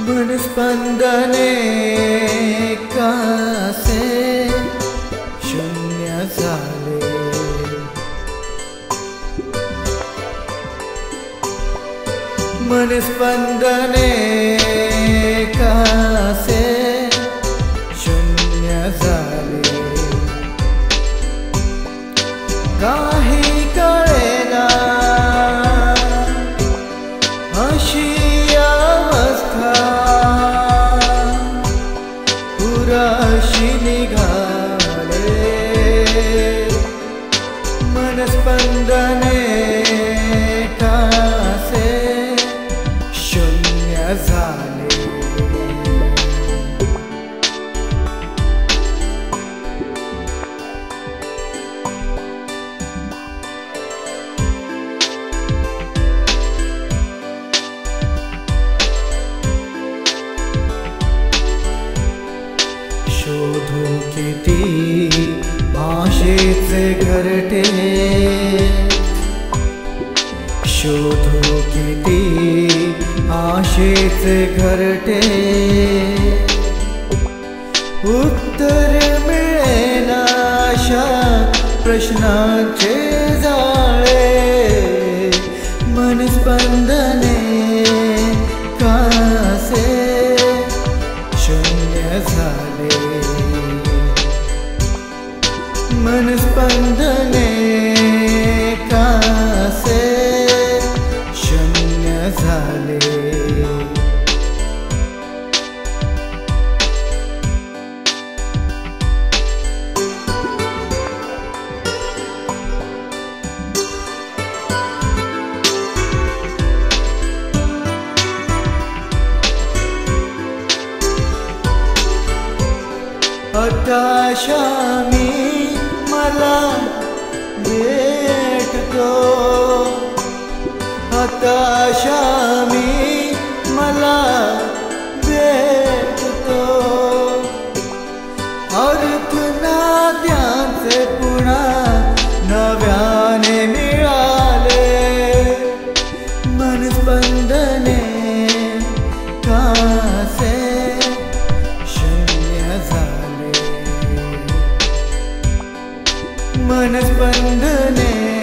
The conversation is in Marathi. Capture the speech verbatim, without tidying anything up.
मन स्पंदने कासे शून्य झाले। मन स्पंदने कासे शून्य झाले। काही कळेना अशी अवस्था पुराशी निघाले। मन स्पंदने कासे शून्य झाले। शोधू किती आशेचे घरटे, शोधू किती आशेचे घरटे। उत्तर मिळेना अशा प्रश्नांचे जाळे। मन स्पंदने कासे शून्य झाले। मन स्पंदने कासे शून्य झाले। हताशा मी मला भेटतो, हताशा मी मला भेटतो। अर्थ नात्यांचे पुन्हा नव्याने मिळाले। मन स्पंदने कासे शून्य झाले। मन स्पंदने